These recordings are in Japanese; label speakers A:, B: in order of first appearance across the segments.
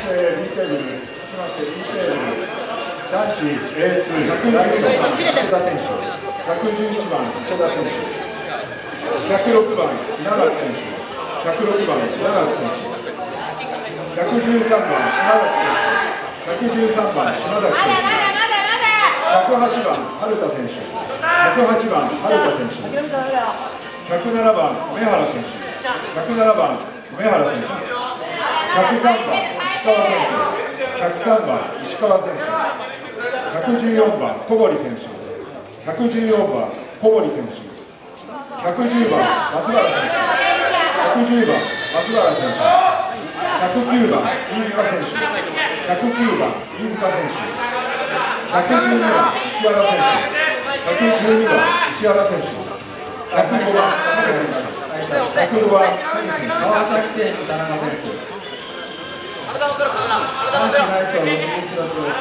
A: して B テーブル、続きまして B テーブル、男子 A2、111番、池田選手、111番、池田選手、106番、稲垣選手、106番、稲垣選手、113番、島崎選手、113番、島崎選手、108番、春田選手、108番、春田選手、107番、梅原選手、107番、梅原選手、103番、石川選手、103番、石川選手、114番、小堀選手、114番、小堀選手、110番、松原選手、110番、松原選手、109番、飯塚選手、109番、飯塚選手、112番、石原選手、112番、石原選手、105番、竹選手、105番、谷選手、
B: 川崎選手、田中選手。男子ライト60キロ級。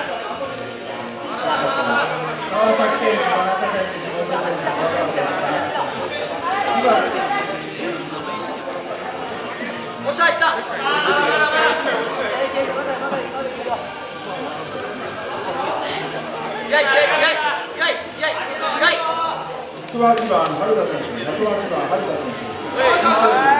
B: 川崎選手、田中選手、地元選手、川崎選手、千葉。おっしゃ、いった。
A: 108番、春田選手、108番、春田選手。